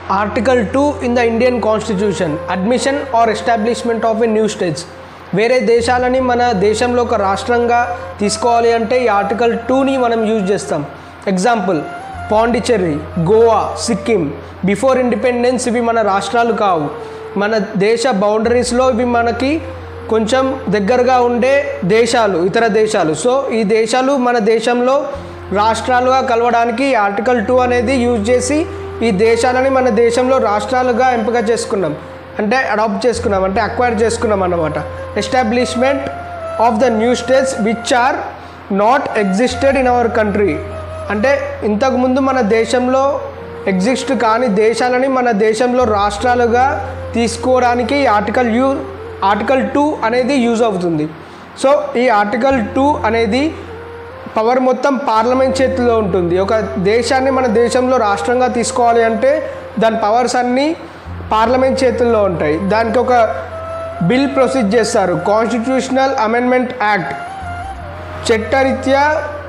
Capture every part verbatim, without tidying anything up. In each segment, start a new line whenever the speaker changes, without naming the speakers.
Article two in the Indian constitution admission or establishment of a new states. వేరే దేశాలని మన దేశంలో ఒక రాష్ట్రంగా తీసుకోవాలి అంటే ఈ ఆర్టికల్ టూని మనం యూజ్ చేస్తాం. Example Pondicherry, Goa, Sikkim. Before independence ఇవి మన రాష్ట్రాలు కావు, మన దేశ బౌండరీస్లో ఇవి మనకి కొంచెం దగ్గరగా ఉండే దేశాలు, ఇతర దేశాలు. సో ఈ దేశాలు మన దేశంలో రాష్ట్రాలుగా కలవడానికి ఆర్టికల్ టూ అనేది యూజ్ చేసి ఈ దేశాలని మన దేశంలో రాష్ట్రాలుగా ఎంపిక చేసుకున్నాం, అంటే అడాప్ట్ చేసుకున్నాం, అంటే అక్వైర్ చేసుకున్నాం అన్నమాట. Establishment of the new states which are not existed in our country. అంటే ఇంతకుముందు మన దేశంలో ఎగ్జిస్ట్ కాని దేశాలని మన దేశంలో రాష్ట్రాలుగా తీసుకోవడానికి ఆర్టికల్ యూ ఆర్టికల్ టూ అనేది యూజ్ అవుతుంది. సో ఈ ఆర్టికల్ టూ అనేది పవర్ మొత్తం పార్లమెంట్ చేతిలో ఉంటుంది. ఒక దేశాన్ని మన దేశంలో రాష్ట్రంగా తీసుకోవాలి అంటే దాని పవర్స్ అన్నీ పార్లమెంట్ చేతుల్లో ఉంటాయి. దానికి ఒక బిల్ ప్రొసీడ్ చేస్తారు, కాన్స్టిట్యూషనల్ అమెండ్మెంట్ యాక్ట్. చట్టరీత్యా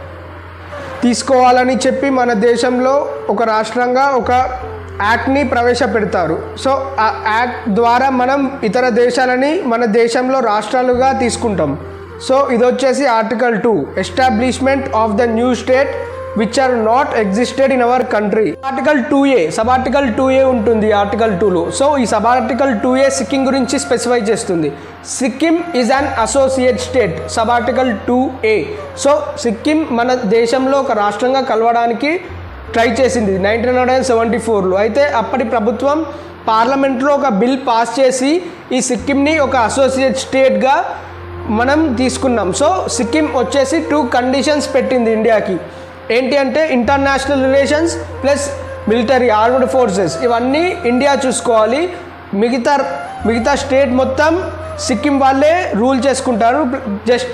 తీసుకోవాలని చెప్పి మన దేశంలో ఒక రాష్ట్రంగా ఒక యాక్ట్ని ప్రవేశపెడతారు. సో ఆ యాక్ట్ ద్వారా మనం ఇతర దేశాలని మన దేశంలో రాష్ట్రాలుగా తీసుకుంటాం. సో ఇది వచ్చేసి article two, establishment of the new state which are not existed in our country. Article two A sub article two A ఉంటుంది ఆర్టికల్ టూలో. సో ఈ sub article two A Sikkim గురించి స్పెసిఫై చేస్తుంది. Sikkim is an associate state, sub article two A. So Sikkim మన దేశంలో ఒక రాష్ట్రంగా కలవడానికి ట్రై చేసింది నైన్టీన్ హండ్రెడ్ అండ్ సెవెంటీ ఫోర్లో. అయితే అప్పటి ప్రభుత్వం పార్లమెంట్లో ఒక బిల్ పాస్ చేసి ఈ సిక్కింని ఒక అసోసియేట్ స్టేట్గా మనం తీసుకున్నాం. సో సిక్కిం వచ్చేసి టూ కండిషన్స్ పెట్టింది ఇండియాకి. ఏంటి అంటే international relations plus military armed forces, ఇవన్నీ ఇండియా చూసుకోవాలి. మిగతా మిగతా స్టేట్ మొత్తం సిక్కిం వాళ్ళే రూల్ చేసుకుంటారు. Just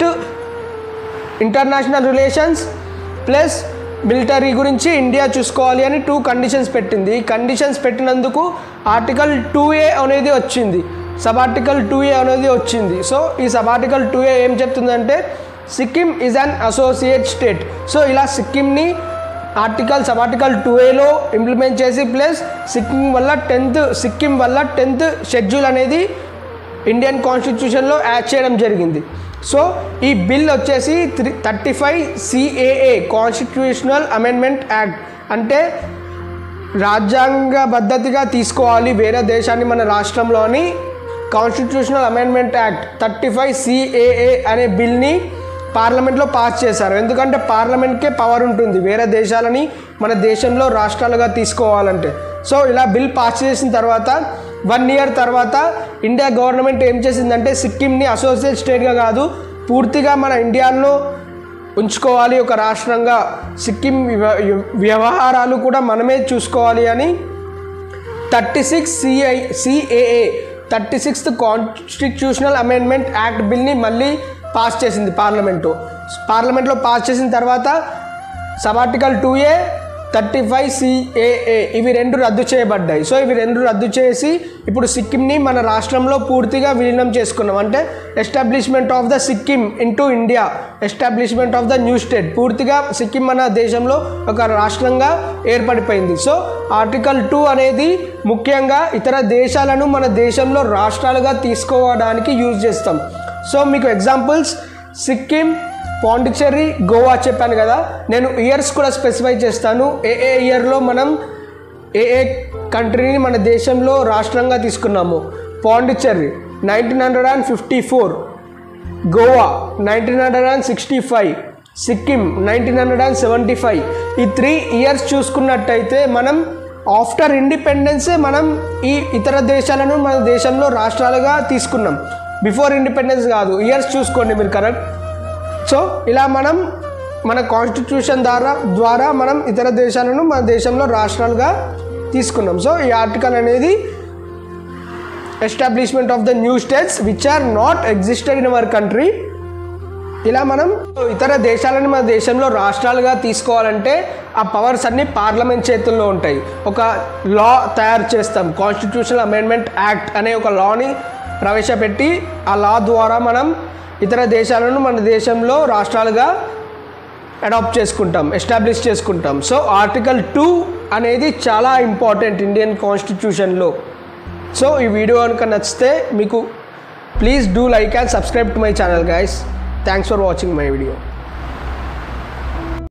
international relations plus military గురించి ఇండియా చూసుకోవాలి అని టూ కండిషన్స్ పెట్టింది. ఈ కండిషన్స్ పెట్టినందుకు ఆర్టికల్ టూ ఏ అనేది వచ్చింది, సబ్ ఆర్టికల్ టూ ఏ అనేది వచ్చింది. సో ఈ సబ్ ఆర్టికల్ టూ ఏ ఏం చెప్తుందంటే Sikkim is an associate state. So ఇలా సిక్కింని ఆర్టికల్ సబ్ ఆర్టికల్ టూ ఏలో ఇంప్లిమెంట్ చేసి ప్లస్ సిక్కిం వల్ల టెన్త్ సిక్కిం వల్ల టెన్త్ షెడ్యూల్ అనేది ఇండియన్ కాన్స్టిట్యూషన్లో యాడ్ చేయడం జరిగింది. సో ఈ బిల్ వచ్చేసి three thirty five CAA constitutional amendment act. అంటే రాజ్యాంగ పద్ధతిగా తీసుకోవాలి వేరే దేశాన్ని మన రాష్ట్రంలో అని constitutional amendment act thirty five CAA అనే బిల్ని పార్లమెంట్లో పాస్ చేశారు. ఎందుకంటే పార్లమెంట్కే పవర్ ఉంటుంది వేరే దేశాలని మన దేశంలో రాష్ట్రాలుగా తీసుకోవాలంటే. సో ఇలా బిల్ పాస్ చేసిన తర్వాత వన్ ఇయర్ తర్వాత ఇండియా గవర్నమెంట్ ఏం చేసిందంటే సిక్కింని అసోసియేట్ స్టేట్గా కాదు, పూర్తిగా మన ఇండియాలో ఉంచుకోవాలి ఒక రాష్ట్రంగా, సిక్కిం వ్యవహారాలు కూడా మనమే చూసుకోవాలి అని thirty six CI CAA thirty sixth constitutional amendment act బిల్ని మళ్ళీ పాస్ చేసింది పార్లమెంటు. పార్లమెంట్లో పాస్ చేసిన తర్వాత sub article two A thirty five CAA ఇవి రెండు రద్దు చేయబడ్డాయి. సో ఇవి రెండు రద్దు చేసి ఇప్పుడు సిక్కింని మన రాష్ట్రంలో పూర్తిగా విలీనం చేసుకున్నాం. అంటే establishment of the Sikkim into India, establishment of the new state. పూర్తిగా సిక్కిం మన దేశంలో ఒక రాష్ట్రంగా ఏర్పడిపోయింది. సో ఆర్టికల్ టూ అనేది ముఖ్యంగా ఇతర దేశాలను మన దేశంలో రాష్ట్రాలుగా తీసుకోవడానికి యూజ్ చేస్తాం. సో మీకు ఎగ్జాంపుల్స్ సిక్కిం, పాండిచ్చేరి, గోవా చెప్పాను కదా. నేను ఇయర్స్ కూడా స్పెసిఫై చేస్తాను. ఏ ఏ ఇయర్లో మనం ఏ ఏ కంట్రీని మన దేశంలో రాష్ట్రంగా తీసుకున్నాము. Pondicherry nineteen hundred and fifty four, Goa nineteen hundred and sixty five, Sikkim nineteen hundred and seventy five. ఈ త్రీ ఇయర్స్ చూసుకున్నట్టయితే మనం ఆఫ్టర్ ఇండిపెండెన్సే మనం ఈ ఇతర దేశాలను మన దేశంలో రాష్ట్రాలుగా తీసుకున్నాం. బిఫోర్ ఇండిపెండెన్స్ కాదు, ఇయర్స్ చూసుకోండి మీరు కరెక్ట్. సో ఇలా మనం మన కాన్స్టిట్యూషన్ ద్వారా ద్వారా మనం ఇతర దేశాలను మన దేశంలో రాష్ట్రాలుగా తీసుకున్నాం. సో ఈ ఆర్టికల్ అనేది establishment of the new states which are not existed in our country. ఇలా మనం ఇతర దేశాలను మన దేశంలో రాష్ట్రాలుగా తీసుకోవాలంటే ఆ పవర్స్ అన్నీ పార్లమెంట్ చేతుల్లో ఉంటాయి. ఒక లా తయారు చేస్తాం, కాన్స్టిట్యూషనల్ అమెండ్మెంట్ యాక్ట్ అనే ఒక లాని ప్రవేశపెట్టి ఆ లా ద్వారా మనం ఇతర దేశాలను మన దేశంలో రాష్ట్రాలుగా అడాప్ట్ చేసుకుంటాం, ఎస్టాబ్లిష్ చేసుకుంటాం. సో ఆర్టికల్ టూ అనేది చాలా ఇంపార్టెంట్ ఇండియన్ కాన్స్టిట్యూషన్లో. సో ఈ వీడియో కనుక నచ్చితే మీకు please do like and subscribe to my channel guys. Thanks for watching my video.